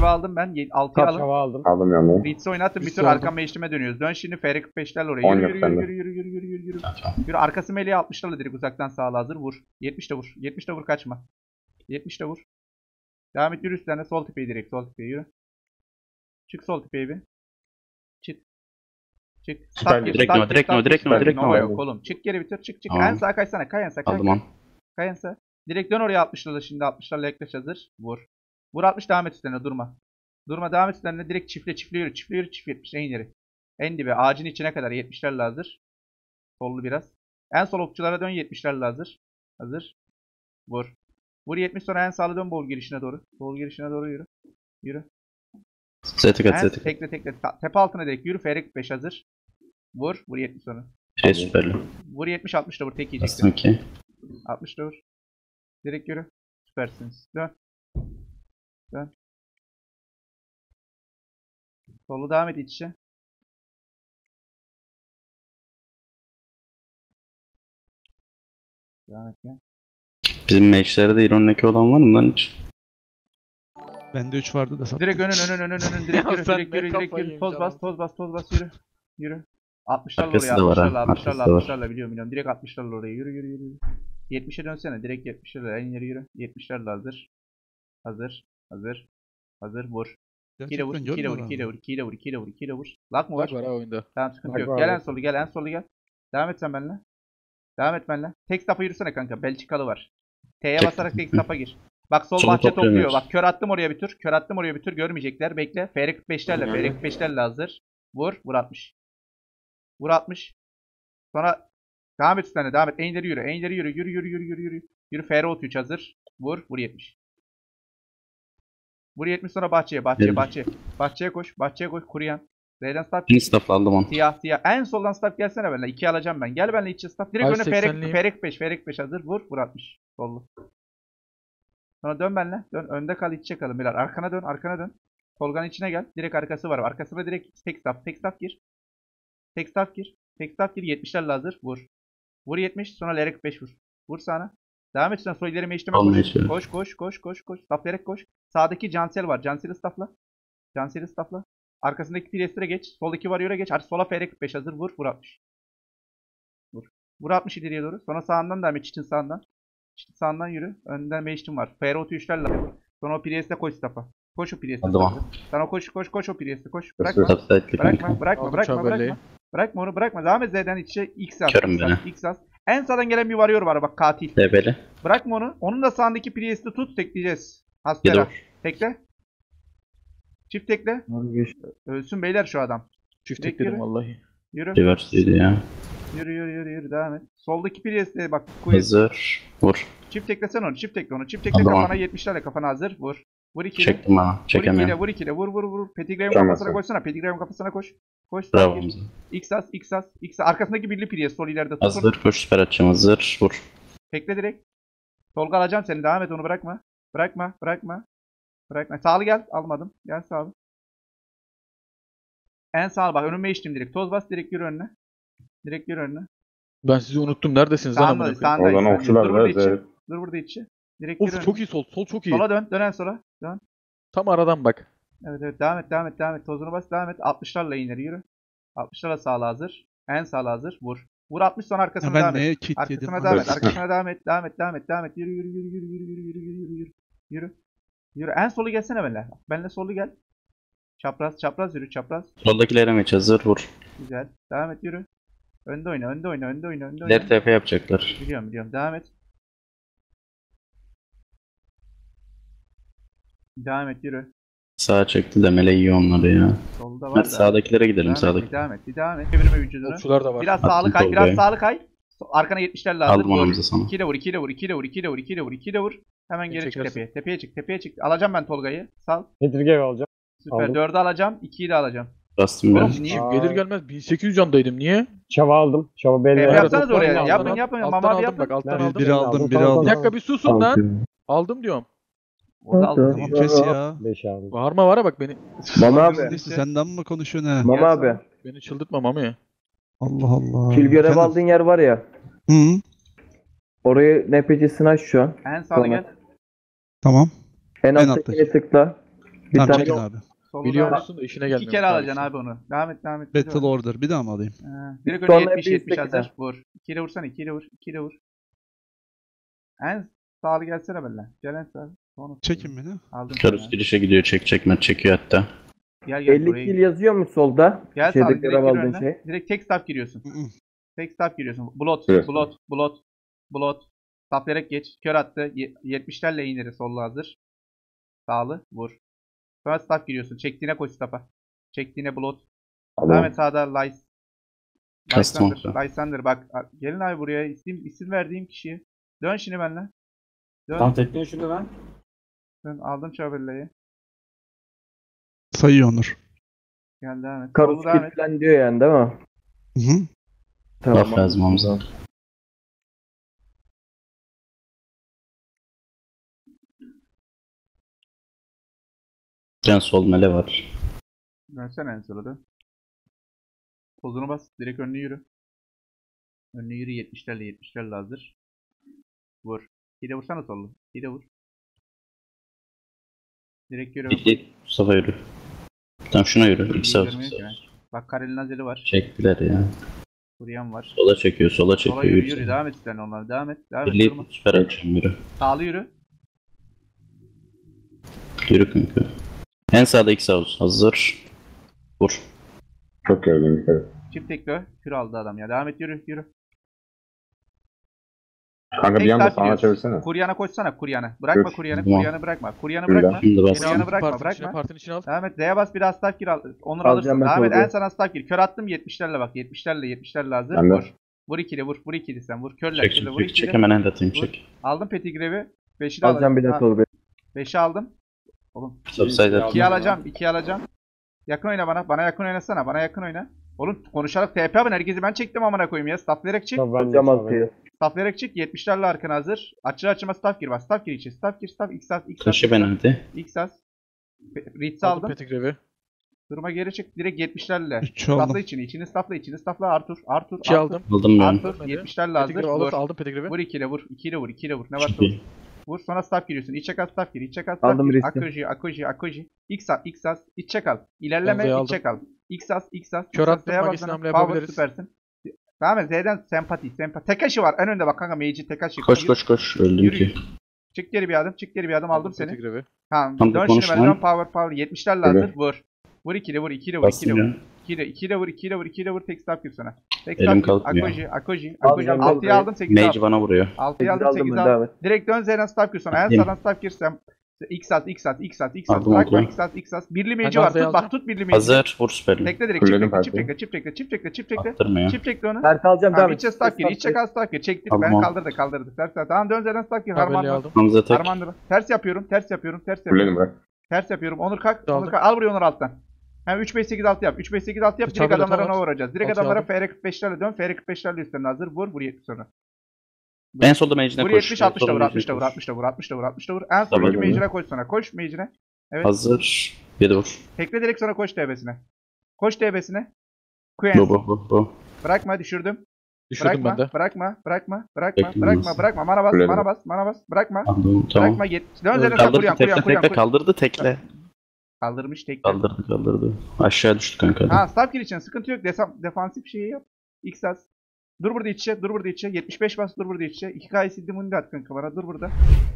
Çeva aldım ben. 6'yı alın. Çava aldım. Aldım yanına. Blitz oynatın. Bir Blitz tur aldım. arkama eşlime dönüyoruz. Dön şimdi FR45'lerle oraya. 10 Yürü yok yürü sende. yürü yürü yürü yürü yürü yürü. Tamam. Yürü arkası meleğe 60'larla direkt uzaktan sağla hazır vur. 70 de vur. 70 de vur kaçma. 70 de vur. Devam et yürü üstlerine. Sol tepeye direkt. Sol tepeye yürü. Çık sol tepeye bir. Çık. Çık. Süper gir, direkt stat no, gir, direkt stat no, gir, direkt stat no, gir. direkt Nova no. yok oğlum. Çık geri bitir. Çık çık. Tamam. En sağa kaysana. Kayansa. Aldım on. Kayansa. Direkt dön oraya 60'larla şimdi 60'larla yaklaş hazır. Vur. Vur 60 devam et üstlerine durma. Durma devam et üstlerine direkt çiftle yürü. Çiftle yürü çift 70 en ileri. En dibe ağacın içine kadar 70'lerle hazır. Sollu biraz. En sol okçulara dön 70'lerle hazır. Hazır. Vur. Vur 70 sonra en sağlı dön bol girişine doğru. Bol girişine doğru yürü. Yürü. Zetik at En zetik. tekle. Tepe altına direkt yürü. Ferik 5 hazır. Vur. Vur 70 sonra. Şey süperli. Vur 70 60 da vur tek Bastım yiyeceksin. 2. 60 da vur. Direkt yürü. Süpersiniz. Dön. Dön. Solu devam et iç içe. Devam et ya. Bizim meşlerde ironik olan var mı lan hiç? Bende 3 vardı da sattım. Direkt önün. Direkt Ya yürü. sen Direkt ne yürü. kafayı Yürü. Toz yemiş bas. Yürü. Yürü. 60'larla Arkası oraya. da var ha, 60'larla arkası da var. 60'larla biliyorum. Direkt 60'larla oraya. Yürü. 70'e dönsene. Direkt 70'lerle. En ileri yürü. 70'lerle hazır. Hazır. Vur. 2'de vur. Gerçekten 2'de vur. 2'de vur. Lak mı Bak var? var ha oyunda. Tamam sıkıntı Bak yok. var Gel abi. en solu gel. Devam et sen benimle. Tek staff'a yürüsene kanka. Belçikalı var. T'ye Çek. basarak tek staff'a gir. Bak sol Solu bahçe topluyor. topluyoruz. Bak kör attım oraya bir tur. Görmeyecekler. Bekle. FR45'lerle hazır. Vur 60. Vur 60. Sonra devam et üstlerine. Devam et. En ileri yürü. Yürü FR33 hazır. Vur 70. Vur 70 sonra bahçeye. Bahçeye koş. Kuruyan. Z'den staff. Şimdi staff aldım onu. Siyah. En soldan staff gelsene benimle. 2 alacağım ben. Gel benimle içe staff. Direkt Ay, önüne 80'liyim. FR5 hazır. Vur 60. Sollu. Sonra dön benimle. Dön. Önde kal içe kalın. Bilal. Arkana dön. Tolga'nın içine gel. Direkt arkası var. Arkasına direkt tek staff gir. Tek staff gir. 70'lerle hazır. Vur. Vur 70. Sonra Lerek 5 vur. Vur sana. Devam et sen sol ileri meşleme Olmuyor koş. şöyle. Koş. Staff Lerek koş. Sağdaki Cansel var. Cansel'i staffla. Arkasındaki Priest'e geç. Soldaki Warrior'a geç. Artık sola FR45 hazır. Vur 60. Vur 60 ileriye doğru. Sonra sağından devam et. Çitin sağından. Çitin sağından yürü. Önden Mectin var. FR33'lerle. Sonra o Priest'e koş staff'a. Koş o Priest'e. Aldım. Sana koş o Priest'e koş. Staff side'li kanka. Bırakma. Bırakma onu. Devam et Z'den içe. X as. Körüm beni. X as. En sağdan gelen bir Warrior var bak katil. Tebeli. Bırakma onu. Onun da sağındaki Priest'i tut tekleyeceğiz. Bir Hastera. dur. Tekle. Çift tekle. Ölsün beyler şu adam. Çift Direkt tekledim yürü. vallahi. Yürü. Reverse'liydi ya. Yürü. Devam et. Soldaki Priest'e bak. Queen. Hazır. Vur. Çift teklesen onu. Çift tekle Aldım kafana abi. 70'lerle kafana hazır. Vur. Vur 2'le. Çektim ha. Çekemiyorum. Vur 2'le. Vur. Petigram'ın Tamam, kafasına tamam. koşsana. Petigram'ın kafasına koş. Koş. Bravo Gir. Hamza. X as. Arkasındaki birli Priest sol ileride tutun. Hazır. Koş süper atacağım. Hazır. Vur. Tekle direkt. Tolga alacağım seni. Devam et onu bırakma. Bırakma. Sağlı gel. Almadım. Gel sağlı. En sağ bak. Önüme içtim direkt. Toz bas direkt yürü önüne. Ben sizi unuttum. Neredesiniz lan amına koyayım? Oradan okçular Dur burada var, içi. evet. Dur burada içi. Direkt yürü Of önüne. çok iyi sol. Sol çok iyi. Sola dön. Dön en sola. Dön. Tam aradan bak. Evet. Devam et. Tozunu bas. Devam et. 60'larla ileri yürü. 60'larla sağla hazır. En sağla hazır. Vur. Vur 60 sonra arkasına Ya ben devam et. neye kit yedim? Arkasına devam et. Devam et. Yürü. En solu gelsene benimle. Benimle solu gel. Çapraz yürü. Soldakilere meç hazır. Vur. Güzel. Devam et yürü. Önde oyna. İleri TP yapacaklar. Biliyorum. Devam et yürü. Sağa çekti de mele iyi onları ya. Solda var Hadi da. sağdakilere gidelim. Sağdaki. Devam et. Çevirme vücudunu. Okçular da var. Biraz Attım sağlı kay. Tolga'yı. Arkana 70'lerle hazır. Aldım onumuzu sana. 2'de vur. Hemen Beni geri çık çekersin. Tepeye çık. Alacağım ben Tolga'yı. Sal. Petrigel alacağım. Süper. Aldım. 4'ü alacağım. 2'yi de alacağım. Bastım ben. Oğlum niye? Gelir gelmez 1800 candaydım. Niye? Çava aldım. Çava belli. Evet, Evet, yapsanız alttan oraya. aldım. Yapın. Alttan Mama abi aldım yapın. bak alttan Ben aldım. Biri aldım. Bir dakika bir susun lan. Aldım diyorum. Orada aldım. Tamam kes ya. 5 aldım. Bağırma var ya bak beni. Mama abi. Neyse, senden mi konuşuyorsun ha? Mama abi. Beni çıldırtma Mami. Allah Allah. Kil görev Efendim? aldığın yer var ya. Hı, Orayı NPC'sini aç şu an. En sağda gel. tamam. En En alttakine alttaki. tıkla. Bir Tamam tane çekin abi. Solu Biliyor da- musun da işine İki gelmiyor. kere alacaksın abi onu. Devam et devam et. Battle Order. Bir daha mı alayım? Direkt Sonra önüne 70 bir 70 istek hazır. Vur. 2 ile vursana 2 ile vur. 2 ile vur. En sağlı gelsene benimle. Gel en sağ. Sonra Çekin beni. aldım. Karus seni. girişe gidiyor. çekiyor hatta. Gel gel 50 buraya. kill yazıyor mu solda? Gel Şeyde sağlı direkt görev gir aldığın önüne. şey. Direkt tek staff giriyorsun. Hı hı. Tek staff giriyorsun. Blot, Evet. blot. Stafflayarak geç. Kör attı. 70'lerle ineri sollu hazır. Sağlı vur. Sonra staff giriyorsun. Çektiğine koş staff'a. Çektiğine blot. Devam et sağda Lice. Custom Lysander bak. Gelin abi buraya. İsim verdiğim kişiye. Dön şimdi benimle. Dön. Tam tekliyor şimdi ben. Dön. Aldım Çabelle'yi. Sayıyor Onur. Gel devam et. Karus Solu devam et. falan diyor yani değil mi? Hı hı. Laf lazım Hamza. Can sol mele var. Dönsene en sola dön. Pozunu bas. Direkt önüne yürü. Önüne yürü 70'lerle hazır. Vur. Bir de vursana sollu. Bir de vur. Direkt yürü. Mustafa yürü. Tamam şuna yürü. İki sağ Görmüyor ki ben. Bak Karel'in Azeli var. Çektiler ya. Kuruyan var. Sola çekiyor. Sola çekiyor. Sola yürü yürü. yürü. Devam et sen onları. Devam et. Devam et. Birliği Durma. süper açıyorum yürü. Sağlı yürü. Yürü kanka. En sağda iki sağ hazır. Vur. Çok gördüm. Evet. Çift tekli. Kür aldı adam ya. Devam et yürü yürü. Kanka bir Tek anda saat sağına gidiyorsun. çevirsene. Kuryana koşsana Kuryana. Bırakma Dur, Kuryan'ı. tamam. Kuryan'ı bırakma. Kuryan'ı Yürü bırakma. Şimdi bas. Kuryan'ı bırakma. Partinin içine, Bırakma. partinin içine al. Devam et. Z'ye bas biraz staff gir. Onur Alacağım alırsın. ben Devam et. solda. En sana staff gir. Kör attım 70'lerle bak. 70'lerle hazır. Ben de. Vur. Vur ikili vur. Vur ikili sen vur. Körler. Çek Körler. çek Vur çek. ikili. Çek hemen end atayım Vur. çek. Aldım Pettigrevi. 5'i de Alacağım bir de sol bir. 5'i aldım. Oğlum. Subside at. 2'yi alacağım. 2'yi alacağım. Yakın oyna bana. Bana yakın oynasana. Bana yakın oyna. Oğlum konuşarak TP yapın. Herkesi ben çektim amına koyayım ya. Stafflayarak çık. Alacağım altıyı. Stafflayarak çık. 70'lerle arkana hazır. Açı açıma staff gir. Bak staff gir içi. Staff gir. Staff. X-As. Taşı ben hadi. X-As. Ritz Aldım aldım. Pettigrevi. Duruma geri çık. Direkt 70'lerle. 3 aldım. Staffla içini. İçini staffla. İçini staffla. Arthur. 2 aldım. Aldım ben. Arthur. 70'lerle hazır. Pettigrevi alırsa Vur. aldım Pettigrevi. Vur 2'yle vur. 2'yle vur. 2'yle vur. Ne varsa vur. Çok Vur sonra staff giriyorsun. İç çakal staff gir. İç çakal staff Aldım gir. riski. Akoji. X-As. İç çakal. İlerleme Aldım. iç çakal. X-As. Kör attım, Z'ye magisini basana. hamle Power yapabiliriz. süpersin. Tamam mı? Z'den sempati. Tekashi var. En önde bak kanka. Meiji Tekashi. Koş. Öldüm Yürü. ki. Çık geri bir adım. Çık geri bir adım. Aldım seni. Pettigrevi. Tamam. Tam da Dön şimdi konuşma. ben. Dön power. 70'lerle Evet. hazır. Vur. Vur 2'le vur. 2'le vur. Bastım 2'le vur. ya. 2'le vur. Tek staff gir sana. Tek Elim staff gir. kalkmıyor. Akoji. Alacağım, 6'yı alacağım. aldım. 8'i aldım. Mage bana vuruyor. 6'yı aldım. Aldım 8'i ben devam aldım. et. Direkt dön Z'den staff gir sonra. En Atayım. sağdan staff girsem. X-As. Aldım, Bırakma aldım. X-As. Birli mage'i Ben var. Gazda'yı Tut bak alacağım. tut birli mage'i. Hazır. Vur süperini. Tekle direkt. Kulledim Çift tekle. Attırma ya. Çift tekle onu. Mert alacağım Tamam devam et. içe staff gir. İç çakal staff gir. Çektik ben Tamam. kaldırdık. Tamam dön Z'den staff gir. Tabelli Harmandır. aldım. Hamza tek. Ters yapıyorum. Kulledim bırak. Ters yapıyorum. Onur kalk. Aldım. Onur kalk. Al buraya Onur alttan. Hem 3-5-8-6 yap. 3-5-8-6 yap. Direkt Tabela adamlara tamam. ne vuracağız? Direkt Altı adamlara aldım. FR45'lerle dön. FR45'lerle üstlerine hazır. Vur 70 sonra. En solda mage'ine Vur koş. 70 60 da vur Solda 60 da vur mage'ine 60 da vur 60 da vur 60 da vur. En Tamam. sonki mage'ine koş sonra. Koş mage'ine. Evet. Hazır. Bir de vur. Tekle direkt sonra koş DB'sine. Koş DB'sine. Queen. Bu. Bırakma düşürdüm. Düşürdüm ben de. Bırakma. Beklemez. Mana bas. Kulledim. Mana bas. Bırakma. Aldım tamam. Bırakma. Dön üzerine sen Kaldırdı tekle Kuryan. kaldırdı tekle. Kaldırmış tekle. Kaldırdı. Aşağı düştü kanka. Ha staff gir için sıkıntı yok. Defansif şeyi yap. X-As. Dur burada iç içe. 75 bas dur burada iç içe. 2K'yı sildim onu da at kanka bana. Dur burada.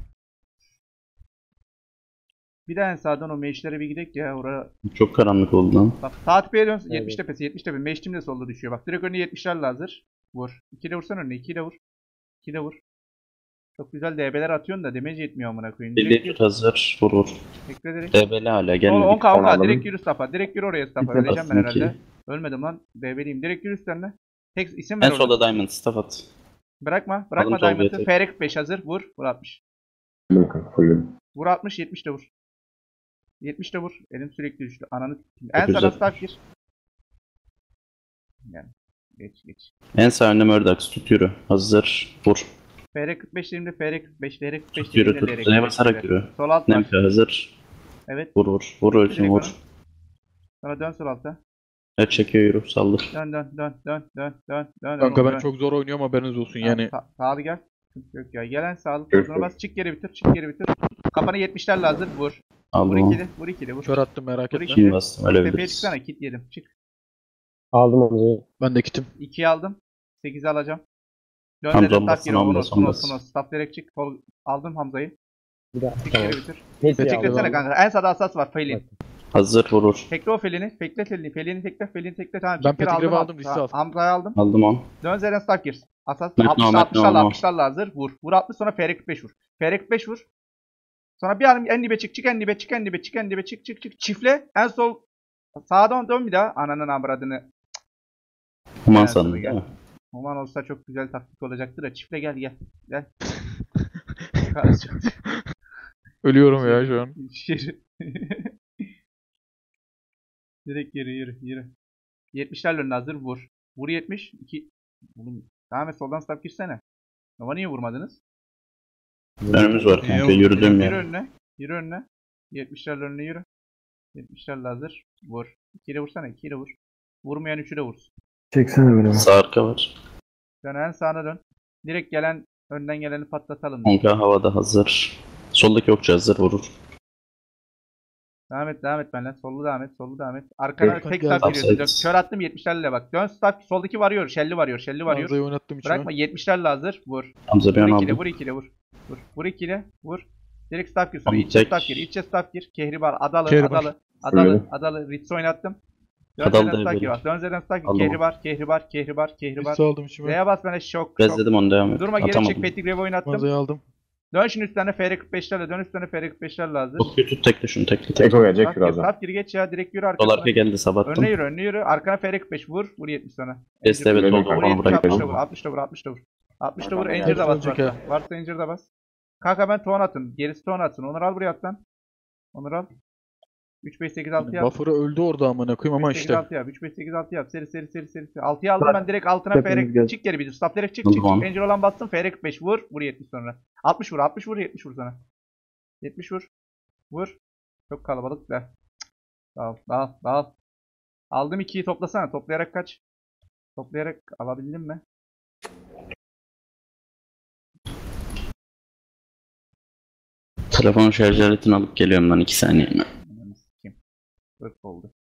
Bir daha en sağdan o meşlere bir gidek ya oraya. Çok karanlık oldu lan. Bak sağ tepeye dön. 70 tepesi 70 tepe. Meştim de solda düşüyor. Bak direkt önüne 70'lerle hazır. Vur. 2'de vursan önüne. 2'de vur. 2'de vur. Çok güzel DB'ler atıyorsun da damage yetmiyor amına koyayım. Birliği tut hazır. Vur. Tekle direkt. DB'li hala gelmedi. 10 kavga. Anladım. Direkt yürü Staff'a. Direkt yürü oraya Staff'a. Gitme Öleceğim ben bastım herhalde. ki. Ölmedim lan. DB'liyim. Direkt yürü üstlerine. Tek isim ver En orada. solda Diamond staff at. Bırakma Aldım sol Diamond'ı. bir FR45 hazır. Vur. Vur 60. Kulledim kanka. Kulledim. Vur 60. 70 de vur. 70 de vur. Elim sürekli düştü. Ananı s**eyim. En güzel. sağdan staff gir. Yani. Geç. En sağ önde Murdox tut yürü. Hazır. Vur. FR45'lerimde FR45 Tut yürü tut. Z'ye basarak yürü. Sol alt var. Nemka hazır. Evet. Vur. Vur ölsün Direkt vur. ona. Sonra dön sol alta. Evet çekiyor yürü. Saldır. Dön. Kanka ben çok zor oynuyorum haberiniz olsun yani. Sağlı gel. Yok ya. Gelen sağlık. Evet, Pozuna bas. Çık geri bitir. Kafanı 70'lerle hazır. Vur. Vur Aldım. ikili. Vur ikili. Vur. Kör attım merak Vur etme. iki. Kim bastım Tepeye ölebiliriz. çıksana. Kit yedim. Çık. Aldım onu. Ben de kitim. 2'yi aldım. 8'i alacağım. Dön Hamza dedim. olmaz, Staff gir. Hamza, Unos. Hamza. Unos. Staff direkt çık. Aldım Hamza'yı. Bir daha. Çık geri bitir. Peki Teklesene kanka. En sağda asas var. Felin. Hazır vurur. Tekle o Felin'i. Tekle Felin'i. Felin'i tekle. Felin'i tekle. Tamam. Ben çık geri Pettigrew aldım. aldım, listi al. Hamza'yı aldım. Aldım onu. Dön Zeren Staff gir. Asas. Mert 60'larla no, Mert no, 60'larla no. 60'larla hazır. Vur. Vur 60 sonra FR45 vur. FR45 vur. Sonra bir an en dibe çık. Çık en dibe. Çık en dibe. Çık en dibe. Çık çık çık. Çifle. En sol. Sağdan dön bir daha. Ananın amradını. Human Ben sandım sana değil mi? Oman olsa çok güzel taktik olacaktı da. Çifle gel gel. Gel. Karşı. Ölüyorum ya şu an. Yürü. Direkt yürü. 70'lerle önüne hazır vur. Vur 70. 2. Oğlum, devam et soldan stop girsene. Ama niye vurmadınız? Önümüz var kanka. Yürüdüm Yürü ya. önüne. Yürü önüne. 70'lerle önüne yürü. 70'lerle hazır. Vur. 2'yle vursana. 2'yle vur. Vurmayan 3'ü de vursun. Çeksene beni. Sağ arka var. Dön en sağına dön. Direkt gelen önden geleni patlatalım. Kanka havada hazır. Soldaki okçu hazır vurur. Devam et benimle. Sollu devam et. Arkana Evet. tek Geldi. staff giriyorsun. Offside. Kör attım 70'lerle bak. Dön staff. Soldaki varıyor. Şelli varıyor. Hamza'yı oynattım içime. Bırakma 70'lerle hazır. Vur. Hamza bir an Vur 2'le aldım. vur 2'le vur. Vur. Vur 2'le vur. Direkt staff gir sonra. Tamam, İçe tek. staff gir. İçe staff gir. Kehribar. Adalı. Kehribar. Adalı. Ritz oynattım. Dön Adalı Zeren da staff gir böyle. bak. Dön Zeren staff gir. Aldım. Kehribar. Listi aldım içime. Z'ye bas bana şok. Rezledim onu devam et. Durma geri Atamadım. çık. Pettigrew oynattım. Hamza'yı aldım. Dön şimdi üstlerine FR45'lerle. Dön üstlerine FR45'lerle hazır. Çok kötü tekle şunu tekle. Eko gelecek Staff gir. birazdan. Staff gir geç ya. Direkt yürü Sol arkasına. arka geldi sabattım. Önüne yürü. Arkana FR45 vur. Vur 70 sonra. Deste evet Önüne oldu. kanka, Vur Onu 70 bırak. 60'da vur. 60'da vur. 60'da vur. 60'da vur. Angel de bas Ölecek varsa. ha. Varsa Angel de bas. Kanka ben ton atın. Gerisi ton atın. Onur al buraya at lan. Onur al. 3 5 8 6 yap. Buffer'ı öldü orada amına koyayım ama 3 5 8 işte. 6 yap. 3 5 8 6 yap. Seri. 6'yı aldım ben direkt altına Hepimiz FR gel. çık geri bir. Stop direkt çık. Tamam. Angel olan bastım. FR45 vur. Vur 70 sonra. 60 vur. 60 vur. 70 vur sana. 70 vur. Vur. Çok kalabalık da. Dağıl. Aldım 2'yi toplasana. Toplayarak kaç. Toplayarak alabildin mi? Telefon şarj aletini alıp geliyorum lan 2 saniye. Ananı sikeyim. 40 oldu.